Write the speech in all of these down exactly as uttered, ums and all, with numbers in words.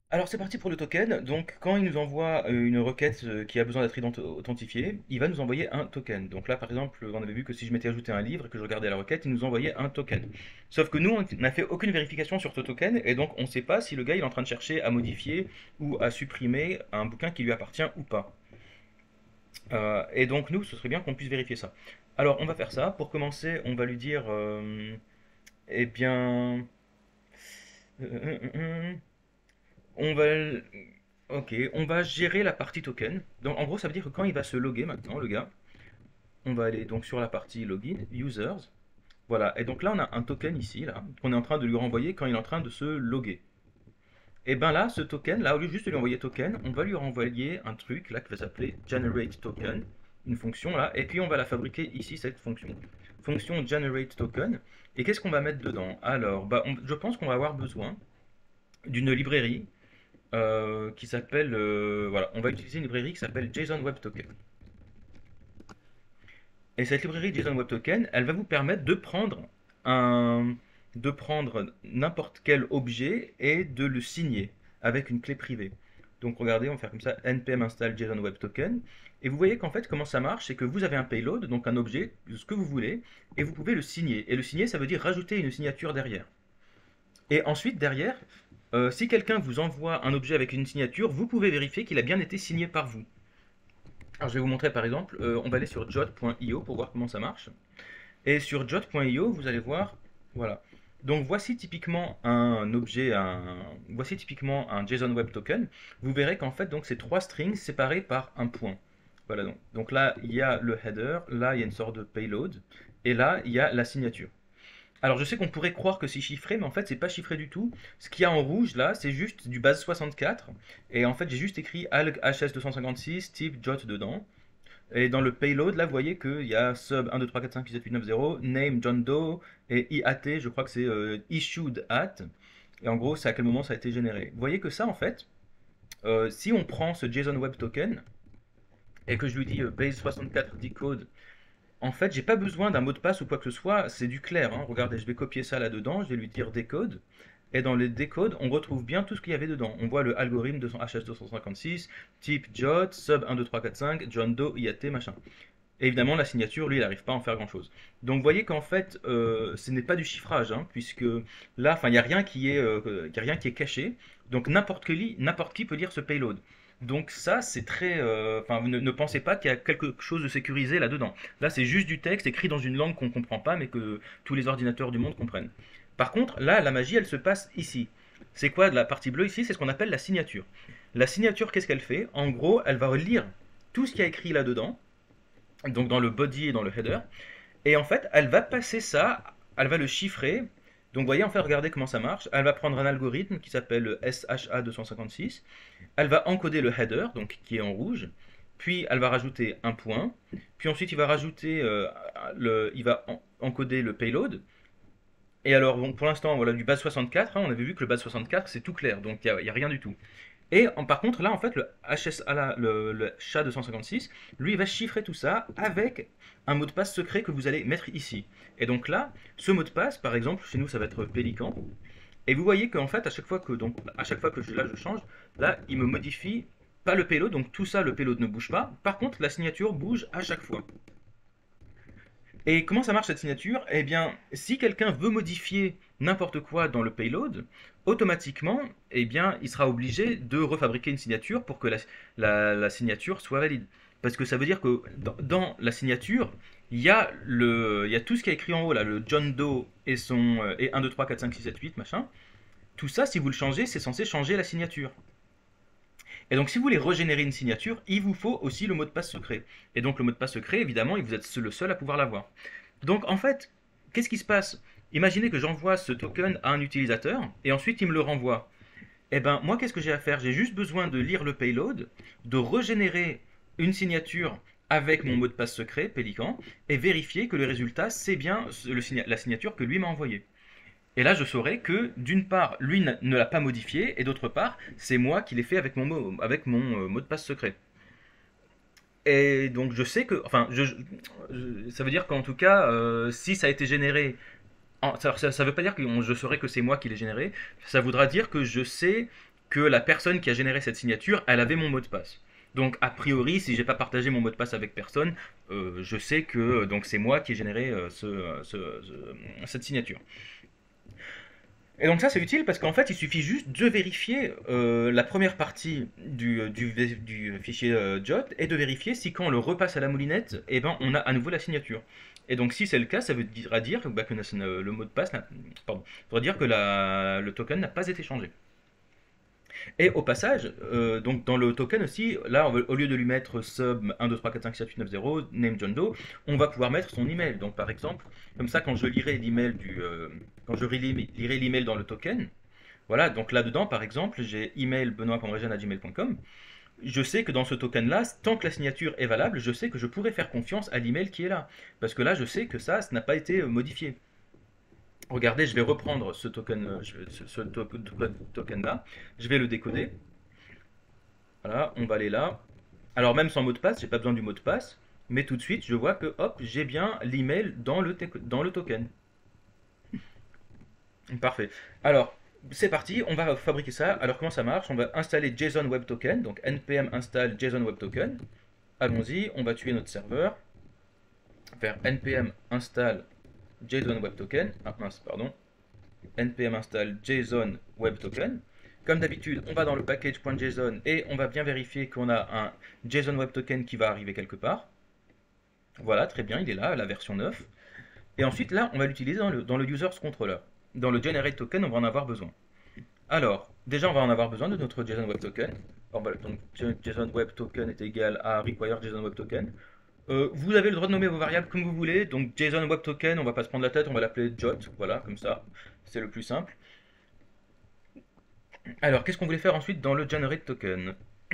Alors c'est parti pour le token. Donc quand il nous envoie euh, une requête euh, qui a besoin d'être ident- authentifiée, il va nous envoyer un token. Donc là par exemple, on avait vu que si je m'étais ajouté un livre et que je regardais la requête, il nous envoyait un token. Sauf que nous, on n'a fait aucune vérification sur ce token et donc on ne sait pas si le gars il est en train de chercher à modifier ou à supprimer un bouquin qui lui appartient ou pas. Euh, et donc nous, ce serait bien qu'on puisse vérifier ça. Alors on va faire ça. Pour commencer, on va lui dire, euh, eh bien, euh, euh, euh, euh, on va Ok, on va gérer la partie token. Donc en gros, ça veut dire que quand il va se loguer maintenant, le gars, on va aller donc sur la partie login, users. Voilà, et donc là on a un token ici, là, qu'on est en train de lui renvoyer quand il est en train de se loguer. Et ben là, ce token, là, au lieu de juste de lui envoyer token, on va lui renvoyer un truc là qui va s'appeler generate token, une fonction là, et puis on va la fabriquer ici, cette fonction. Fonction generate token. Et qu'est-ce qu'on va mettre dedans? Alors, bah, on- je pense qu'on va avoir besoin d'une librairie euh, qui s'appelle, euh, voilà, on va utiliser une librairie qui s'appelle JSON Web Token. Et cette librairie JSON Web Token, elle va vous permettre de prendre un, de prendre n'importe quel objet et de le signer avec une clé privée. Donc regardez, on va faire comme ça, npm install JSON Web Token. Et vous voyez qu'en fait, comment ça marche, c'est que vous avez un payload, donc un objet, ce que vous voulez, et vous pouvez le signer. Et le signer, ça veut dire rajouter une signature derrière. Et ensuite, derrière, euh, si quelqu'un vous envoie un objet avec une signature, vous pouvez vérifier qu'il a bien été signé par vous. Alors je vais vous montrer par exemple, euh, on va aller sur jot point i o pour voir comment ça marche. Et sur jot point i o, vous allez voir, voilà. Donc voici typiquement un objet, un, voici typiquement un JSON Web Token. Vous verrez qu'en fait donc c'est trois strings séparés par un point. Voilà donc. Donc là il y a le header, là il y a une sorte de payload, et là il y a la signature. Alors je sais qu'on pourrait croire que c'est chiffré, mais en fait c'est pas chiffré du tout. Ce qu'il y a en rouge là, c'est juste du base soixante-quatre. Et en fait j'ai juste écrit alg H S deux cent cinquante-six type jot dedans. Et dans le payload, là vous voyez qu'il y a sub un deux trois quatre cinq six sept huit neuf zéro, name John Doe, et I A T, je crois que c'est euh, issued at. Et en gros c'est à quel moment ça a été généré. Vous voyez que ça en fait, euh, si on prend ce JSON Web Token, et que je lui dis euh, base soixante-quatre decode, en fait, j'ai pas besoin d'un mot de passe ou quoi que ce soit, c'est du clair, hein. Regardez, je vais copier ça là-dedans, je vais lui dire décode. Et dans les décodes, on retrouve bien tout ce qu'il y avait dedans. On voit le algorithme de H S deux cent cinquante-six, type jot, sub un deux trois quatre cinq, John Doe, I A T, machin. Et évidemment, la signature, lui, il n'arrive pas à en faire grand-chose. Donc, vous voyez qu'en fait, euh, ce n'est pas du chiffrage, hein, puisque là, enfin, il n'y a rien qui est, euh, y a rien qui est caché. Donc, n'importe qui, n'importe qui peut lire ce payload. Donc ça, c'est très... euh, Enfin, ne, ne pensez pas qu'il y a quelque chose de sécurisé là-dedans. Là, c'est juste du texte écrit dans une langue qu'on ne comprend pas, mais que tous les ordinateurs du monde comprennent. Par contre, là, la magie, elle se passe ici. C'est quoi de la partie bleue ici? C'est ce qu'on appelle la signature. La signature, qu'est-ce qu'elle fait? En gros, elle va relire tout ce qu'il y a écrit là-dedans, donc dans le body et dans le header. Et en fait, elle va passer ça, elle va le chiffrer. Donc, vous voyez, en fait, regardez comment ça marche. Elle va prendre un algorithme qui s'appelle S H A deux cent cinquante-six. Elle va encoder le header, donc qui est en rouge. Puis, elle va rajouter un point. Puis ensuite, il va rajouter, euh, le, il va en- encoder le payload. Et alors, bon, pour l'instant, voilà, du base soixante-quatre, hein, on avait vu que le base soixante-quatre, c'est tout clair, donc il n'y a, y a rien du tout. Et en- par contre, là, en fait, le H S A, là, le, le S H A deux cent cinquante-six, lui, il va chiffrer tout ça avec un mot de passe secret que vous allez mettre ici. Et donc là, ce mot de passe, par exemple, chez nous, ça va être Pélican. Et vous voyez qu'en fait, à chaque fois que, donc, à chaque fois que je, là, je change, là, il me modifie pas le payload, donc tout ça, le payload ne bouge pas. Par contre, la signature bouge à chaque fois. Et comment ça marche cette signature? Eh bien, si quelqu'un veut modifier n'importe quoi dans le payload, automatiquement, eh bien, il sera obligé de refabriquer une signature pour que la, la- la signature soit valide. Parce que ça veut dire que dans, dans la signature, il y a le, il y a tout ce qui est écrit en haut là, le John Doe et son euh, et un deux trois quatre cinq six sept huit machin. Tout ça, si vous le changez, c'est censé changer la signature. Et donc, si vous voulez régénérer une signature, il vous faut aussi le mot de passe secret. Et donc, le mot de passe secret, évidemment, vous êtes le seul à pouvoir l'avoir. Donc, en fait, qu'est-ce qui se passe? Imaginez que j'envoie ce token à un utilisateur et ensuite il me le renvoie. Eh ben, moi, qu'est-ce que j'ai à faire? J'ai juste besoin de lire le payload, de régénérer une signature avec mon mot de passe secret, Pélican, et vérifier que le résultat, c'est bien le signa- la signature que lui m'a envoyée. Et là, je saurais que, d'une part, lui ne l'a pas modifié, et d'autre part, c'est moi qui l'ai fait avec mon, mot, avec mon euh, mot de passe secret. Et donc, je sais que, enfin, je, je- ça veut dire qu'en tout cas, euh, si ça a été généré, en- ça, ça, ça veut pas dire que on- je saurais que c'est moi qui l'ai généré, ça voudra dire que je sais que la personne qui a généré cette signature, elle avait mon mot de passe. Donc a priori, si j'ai pas partagé mon mot de passe avec personne, euh, je sais que donc c'est moi qui ai généré euh, ce, ce, ce- cette signature. Et donc ça c'est utile parce qu'en fait il suffit juste de vérifier euh, la première partie du, du, du fichier euh, J O T et de vérifier si quand on le repasse à la moulinette, eh ben, on a à nouveau la signature. Et donc si c'est le cas, ça veut dire, à dire bah, que le mot de passe, pardon, ça veut dire que la, le token n'a pas été changé. Et au passage, euh, donc dans le token aussi, là, on va- au lieu de lui mettre sub un deux trois quatre cinq six sept huit neuf zéro, name John Doe, on va pouvoir mettre son email. Donc par exemple, comme ça, quand je lirai l'email du, euh, quand je relis- lirai l'email dans le token, voilà, donc là-dedans, par exemple, j'ai email benoît.regène@gmail.com. Je sais que dans ce token-là, tant que la signature est valable, je sais que je pourrais faire confiance à l'email qui est là. Parce que là, je sais que ça, ça n'a pas été euh, modifié. Regardez, je vais reprendre ce token, euh, je vais- ce, ce to- to- token-là, je vais le décoder. Voilà, on va aller là. Alors même sans mot de passe, j'ai pas besoin du mot de passe, mais tout de suite, je vois que hop, j'ai bien l'email dans le, dans le token. Parfait. Alors, c'est parti, on va fabriquer ça. Alors comment ça marche? On va installer JSON Web Token, donc npm install JSON Web Token. Allons-y, on va tuer notre serveur. Faire npm install JSON Web Token. Ah mince, pardon. npm install JSON Web Token. Comme d'habitude, on va dans le package.json et on va bien vérifier qu'on a un JSON Web Token qui va arriver quelque part. Voilà, très bien, il est là, la version neuf. Et ensuite, là, on va l'utiliser dans le, dans le users controller. Dans le generate token, on va en avoir besoin. Alors, déjà, on va en avoir besoin de notre JSON Web Token. Alors, voilà, donc, JSON Web Token est égal à require JSON Web Token. Euh, vous avez le droit de nommer vos variables comme vous voulez. Donc, JSON Web Token, on va pas se prendre la tête, on va l'appeler J O T. Voilà, comme ça, c'est le plus simple. Alors, qu'est-ce qu'on voulait faire ensuite dans le generate token?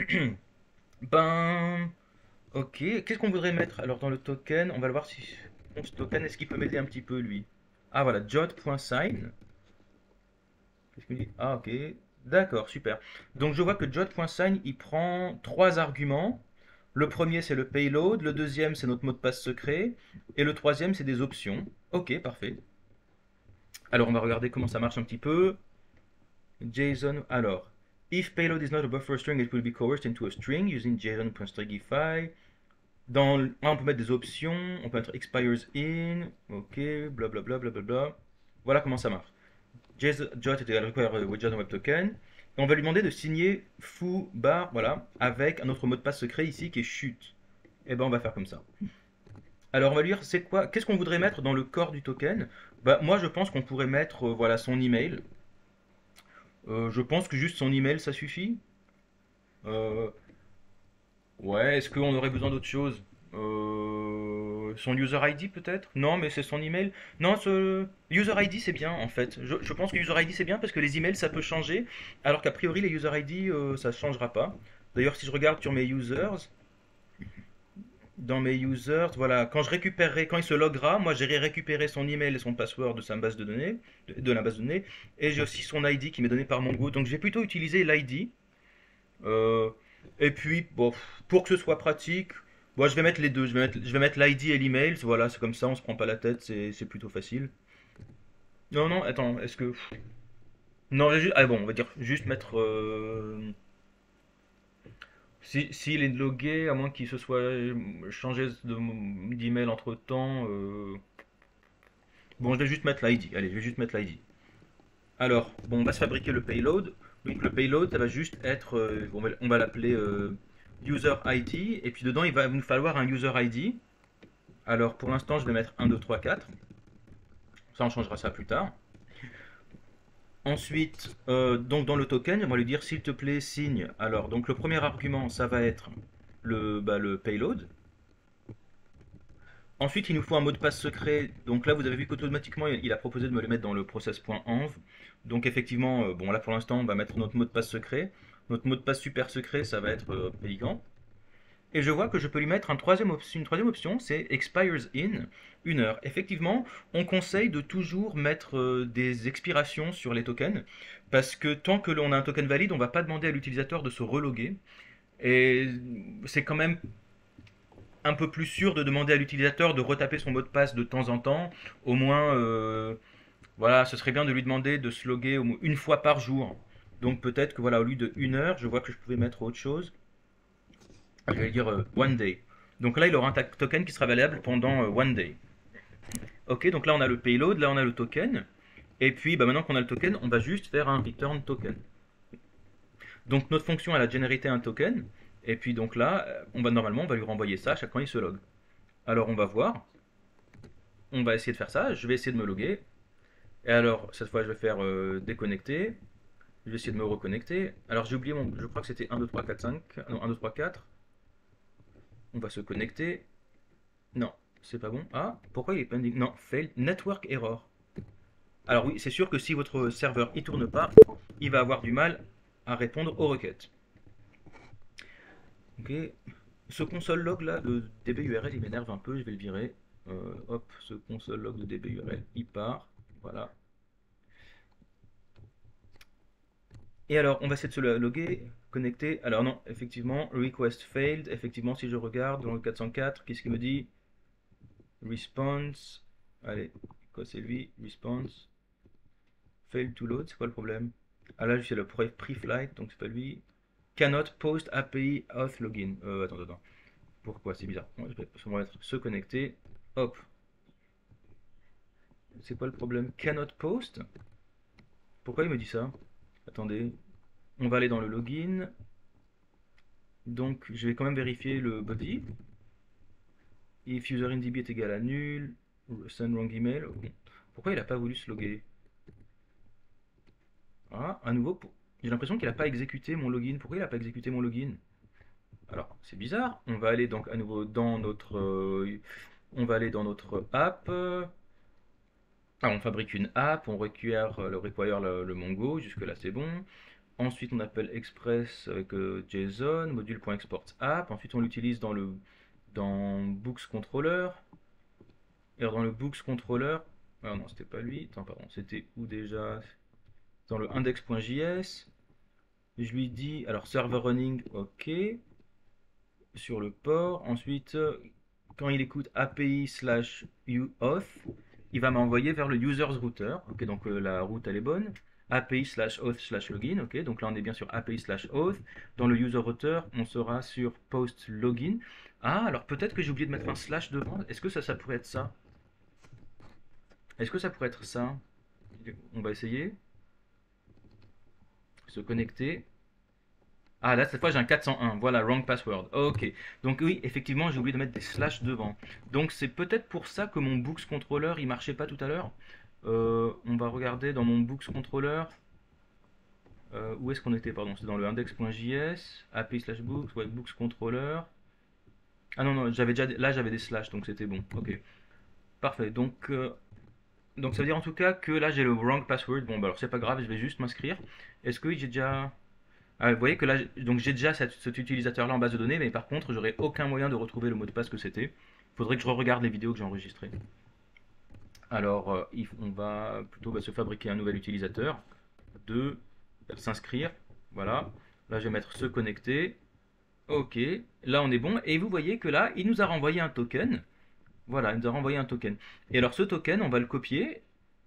Ben, ok. Qu'est-ce qu'on voudrait mettre alors dans le token? On va le voir si bon, ce token, est-ce qu'il peut m'aider un petit peu lui? Ah voilà, jot.sign. Qu'est-ce qu'il dit? Ah ok. D'accord, super. Donc je vois que jot.sign, il prend trois arguments. Le premier, c'est le payload. Le deuxième, c'est notre mot de passe secret. Et le troisième, c'est des options. Ok, parfait. Alors on va regarder comment ça marche un petit peu. JSON, alors. If payload is not a buffer string, it will be coerced into a string using json.stringify. Dans le- ah, on peut mettre des options, on peut mettre expires in, ok, blablabla, blablabla. Voilà comment ça marche. JSON Jot est égal require with JSON Web Token. Et on va lui demander de signer foo bar, voilà, avec un autre mot de passe secret ici qui est chute. Et ben on va faire comme ça. Alors on va lui dire c'est quoi, qu'est-ce qu'on voudrait mettre dans le corps du token? Bah moi je pense qu'on pourrait mettre euh, voilà son email. Euh, je pense que juste son email ça suffit. Euh, Ouais, est-ce qu'on aurait besoin d'autre chose? Euh, son user I D peut-être? Non, mais c'est son email. Non, ce user I D c'est bien en fait. Je, je pense que user I D c'est bien parce que les emails ça peut changer, alors qu'a priori les user I D euh, ça ne changera pas. D'ailleurs, si je regarde sur mes users, dans mes users, voilà, quand je récupérerai, quand il se loggera, moi j'irai récupérer son email et son password de sa base de données, de, de la base de données, et j'ai aussi son I D qui m'est donné par Mongo. Donc je vais plutôt utiliser l'I D. Euh, et puis, bon, pour que ce soit pratique, bon, je vais mettre les deux. Je vais mettre, je vais mettre l'I D et l'email. Voilà, c'est comme ça, on se prend pas la tête, c'est c'est plutôt facile. Non, non, attends, est-ce que. Non, j'ai juste. Ah bon, on va dire juste mettre. euh, Si, s'il est logué, à moins qu'il se soit changé de- d'email entre temps. euh, Bon, je vais juste mettre l'I D. Allez, je vais juste mettre l'I D. Alors, bon, on va se fabriquer le payload. Donc le payload, ça va juste être, euh, on va, on va l'appeler euh, user I D, et puis dedans, il va nous falloir un user I D. Alors pour l'instant, je vais mettre un, deux, trois, quatre. Ça, on changera ça plus tard. Ensuite, euh, donc dans le token, on va lui dire s'il te plaît, signe. Alors, donc le premier argument, ça va être le, bah, le payload. Ensuite, il nous faut un mot de passe secret. Donc là, vous avez vu qu'automatiquement, il a proposé de me le mettre dans le process.env. Donc effectivement, euh, bon là pour l'instant, on va mettre notre mot de passe secret. Notre mot de passe super secret, ça va être euh, Pélican. Et je vois que je peux lui mettre un troisième option, une troisième option, c'est expires in une heure. Effectivement, on conseille de toujours mettre euh, des expirations sur les tokens, parce que tant que l'on a un token valide, on ne va pas demander à l'utilisateur de se reloguer. Et c'est quand même un peu plus sûr de demander à l'utilisateur de retaper son mot de passe de temps en temps. Au moins, euh, voilà, ce serait bien de lui demander de se loguer au moins une fois par jour. Donc peut-être que voilà, au lieu de une heure, je vois que je pouvais mettre autre chose. Je vais dire euh, one day. Donc là, il aura un token qui sera valable pendant euh, one day. Ok, donc là on a le payload, là on a le token. Et puis bah, maintenant qu'on a le token, on va juste faire un return token. Donc notre fonction elle a généré un token. Et puis donc là, on va normalement on va lui renvoyer ça à chaque fois il se log. Alors on va voir. On va essayer de faire ça. Je vais essayer de me loguer. Et alors cette fois je vais faire euh, déconnecter. Je vais essayer de me reconnecter. Alors j'ai oublié mon. Je crois que c'était un, deux, trois, quatre, cinq. Non, un, deux, trois, quatre. On va se connecter. Non, c'est pas bon. Ah, pourquoi il est pending? Non, fail network error. Alors oui, c'est sûr que si votre serveur ne tourne pas, il va avoir du mal à répondre aux requêtes. Ok. Ce console log là de dburl il m'énerve un peu, je vais le virer. Euh, hop, ce console log de dburl il part. Voilà. Et alors, on va essayer de se loguer, connecter. Alors non, effectivement, request failed. Effectivement, si je regarde dans le quatre cent quatre, qu'est-ce qu'il me dit? Response. Allez, quoi c'est lui? Response. Fail to load, c'est quoi le problème? Ah là, c'est le pre-flight, donc c'est pas lui. Cannot post A P I auth login. Euh, attends, attends. Pourquoi? C'est bizarre. Bon, je vais on va mettre se connecter. Hop. C'est quoi le problème? Cannot post? Pourquoi il me dit ça? Attendez. On va aller dans le login. Donc, je vais quand même vérifier le body. If user in D B est égal à nul. Send wrong email. Pourquoi il n'a pas voulu se loguer? Ah, à nouveau, j'ai l'impression qu'il n'a pas exécuté mon login. Pourquoi il n'a pas exécuté mon login? Alors, c'est bizarre. On va aller donc à nouveau dans notre, euh, on va aller dans notre app. Ah, on fabrique une app, on requiert le require le, le Mongo. Jusque là, c'est bon. Ensuite, on appelle Express avec euh, JSON, module.export app. Ensuite, on l'utilise dans le dans Books Controller. Et alors, dans le Books Controller, ah non, c'était pas lui. Attends, pardon, c'était où déjà? Dans le index.js. Je lui dis, alors server running, ok, sur le port. Ensuite, quand il écoute A P I slash auth, il va m'envoyer vers le users router. Ok, donc euh, la route elle est bonne. A P I slash auth slash login. Ok, donc là on est bien sur A P I slash auth. Dans le user router, on sera sur post login. Ah, alors peut-être que j'ai oublié de mettre un slash devant. Est-ce que ça, ça pourrait être ça? Est-ce que ça pourrait être ça? On va essayer. Se connecter. Ah là cette fois j'ai un quatre cent un, voilà, wrong password. Ok, donc oui, effectivement j'ai oublié de mettre des slash devant. Donc c'est peut-être pour ça que mon Books Controller il marchait pas tout à l'heure. Euh, on va regarder dans mon Books Controller. Euh, où est-ce qu'on était, pardon, c'est dans le index.js, A P I slash books, ouais, Books Controller. Ah non, non, j'avais déjà, là j'avais des slash, donc c'était bon, ok. Parfait, donc, euh, donc ça veut dire en tout cas que là j'ai le wrong password. Bon bah alors c'est pas grave, je vais juste m'inscrire. Est-ce que j'ai déjà... Ah, vous voyez que là, donc j'ai déjà cette- cet utilisateur-là en base de données, mais par contre, j'aurai aucun moyen de retrouver le mot de passe que c'était. Il faudrait que je re-regarde les vidéos que j'ai enregistrées. Alors, euh, il- on va plutôt bah, se fabriquer un nouvel utilisateur, de s'inscrire. Voilà. Là, je vais mettre se connecter. Ok. Là, on est bon. Et vous voyez que là, il nous a renvoyé un token. Voilà, il nous a renvoyé un token. Et alors, ce token, on va le copier.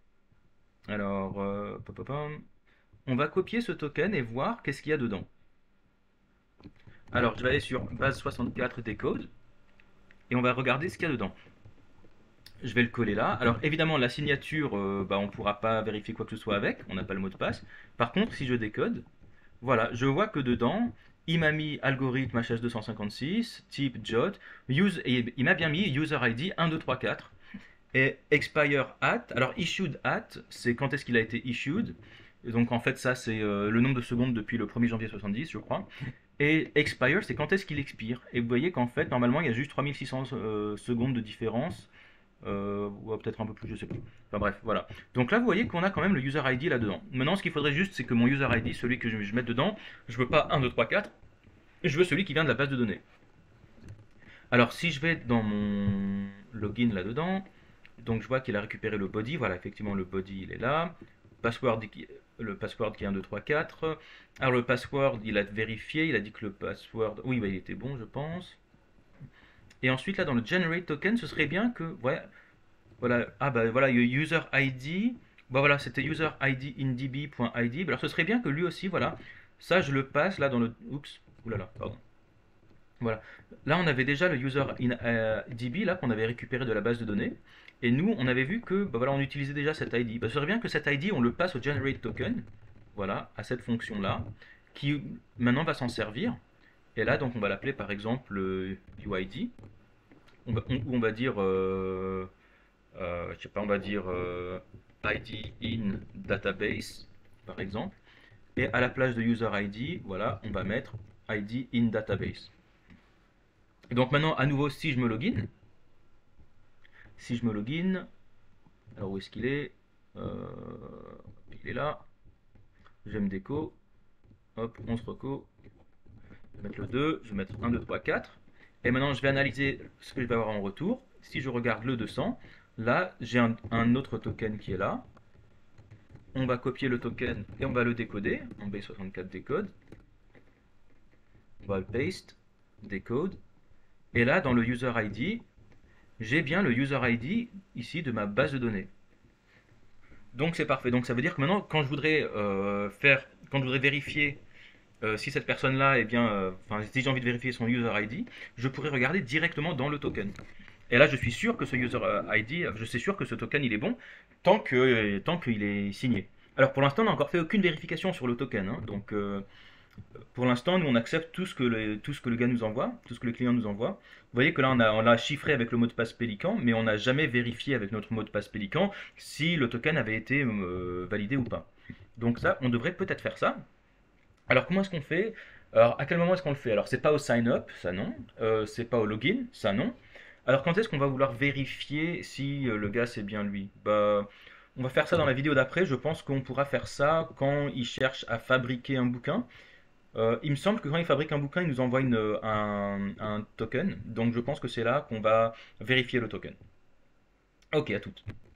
Alors, euh, pop, pop, pop. On va copier ce token et voir qu'est-ce qu'il y a dedans. Alors, je vais aller sur base soixante-quatre decode et on va regarder ce qu'il y a dedans. Je vais le coller là. Alors, évidemment, la signature, euh, bah, on ne pourra pas vérifier quoi que ce soit avec. On n'a pas le mot de passe. Par contre, si je décode, voilà, je vois que dedans, il m'a mis algorithme H S deux cent cinquante-six, type J O T, use, et il m'a bien mis user I D un, deux, trois, quatre. Et expire at, alors issued at, c'est quand est-ce qu'il a été issued. Et donc en fait ça c'est euh, le nombre de secondes depuis le premier janvier soixante-dix je crois. Et expire c'est quand est-ce qu'il expire. Et vous voyez qu'en fait normalement il y a juste trois mille six cents euh, secondes de différence. Euh, ou peut-être un peu plus, je sais pas. Enfin bref, voilà. Donc là vous voyez qu'on a quand même le user I D là-dedans. Maintenant ce qu'il faudrait juste c'est que mon user I D, celui que je, je mette dedans, je veux pas un, deux, trois, quatre, je veux celui qui vient de la base de données. Alors si je vais dans mon login là-dedans, donc je vois qu'il a récupéré le body, voilà, effectivement le body il est là. Password, le password qui est un, deux, trois, quatre. Alors le password, il a vérifié, il a dit que le password, oui, bah, il était bon, je pense. Et ensuite là dans le generate token, ce serait bien que, ouais, voilà, ah bah voilà, user I D Bah voilà, c'était user I D in D B.id. Alors ce serait bien que lui aussi, voilà, ça je le passe là dans le... Oups, oulala, pardon. Voilà. Là, on avait déjà le user in euh, D B là qu'on avait récupéré de la base de données. Et nous, on avait vu que bah voilà, on utilisait déjà cet I D. Bah, ce serait bien que cet I D, on le passe au generate token, voilà, à cette fonction-là, qui maintenant va s'en servir. Et là, donc, on va l'appeler par exemple euh, U I D. On va, on, on va dire, euh, euh, je sais pas, on va dire euh, I D in database, par exemple. Et à la place de user I D, voilà, on va mettre I D in database. Et donc maintenant, à nouveau, si je me login, si je me login, alors où est-ce qu'il est, euh, il est là, j'aime déco, hop, on se reco, je vais mettre le deux, je vais mettre un, deux, trois, quatre, et maintenant je vais analyser ce que je vais avoir en retour. Si je regarde le deux cents, là j'ai un, un autre token qui est là, on va copier le token et on va le décoder, en B soixante-quatre décode, on va le paste, décode, et là dans le user I D, j'ai bien le user I D ici de ma base de données. Donc c'est parfait. Donc ça veut dire que maintenant, quand je voudrais euh, faire, quand je voudrais vérifier euh, si cette personne-là est bien, euh, enfin si j'ai envie de vérifier son user I D, je pourrais regarder directement dans le token. Et là, je suis sûr que ce user I D, je suis sûr que ce token il est bon tant que tant qu'il est signé. Alors pour l'instant, on n'a encore fait aucune vérification sur le token, hein. Donc euh, pour l'instant, nous on accepte tout ce que le, tout ce que le gars nous envoie, tout ce que le client nous envoie. Vous voyez que là on a, on l'a chiffré avec le mot de passe Pélican, mais on n'a jamais vérifié avec notre mot de passe Pélican si le token avait été euh, validé ou pas. Donc ça, on devrait peut-être faire ça. Alors comment est-ce qu'on fait? Alors à quel moment est-ce qu'on le fait? Alors c'est pas au sign up, ça non. Euh, c'est pas au login, ça non. Alors quand est-ce qu'on va vouloir vérifier si euh, le gars c'est bien lui? Bah, on va faire ça dans la vidéo d'après. Je pense qu'on pourra faire ça quand il cherche à fabriquer un bouquin. Euh, il me semble que quand il fabrique un bouquin, il nous envoie une, un, un token. Donc je pense que c'est là qu'on va vérifier le token. Ok, à toutes.